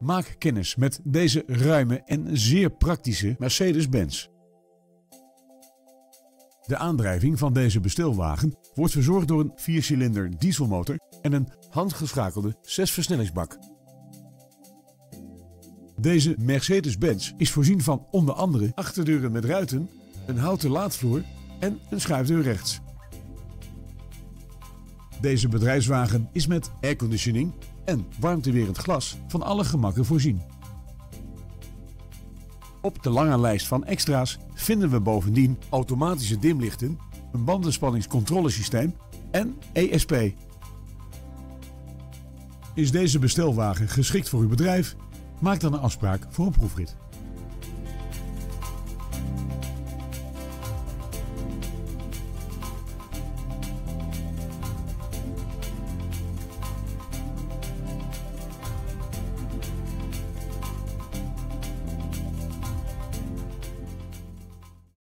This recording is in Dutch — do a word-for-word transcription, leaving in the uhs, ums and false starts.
Maak kennis met deze ruime en zeer praktische Mercedes-Benz. De aandrijving van deze bestelwagen wordt verzorgd door een viercilinder dieselmotor en een handgeschakelde zesversnellingsbak. Deze Mercedes-Benz is voorzien van onder andere achterdeuren met ruiten, een houten laadvloer en een schuifdeur rechts. Deze bedrijfswagen is met airconditioning en warmtewerend glas van alle gemakken voorzien. Op de lange lijst van extra's vinden we bovendien automatische dimlichten, een bandenspanningscontrolesysteem en E S P. Is deze bestelwagen geschikt voor uw bedrijf? Maak dan een afspraak voor een proefrit.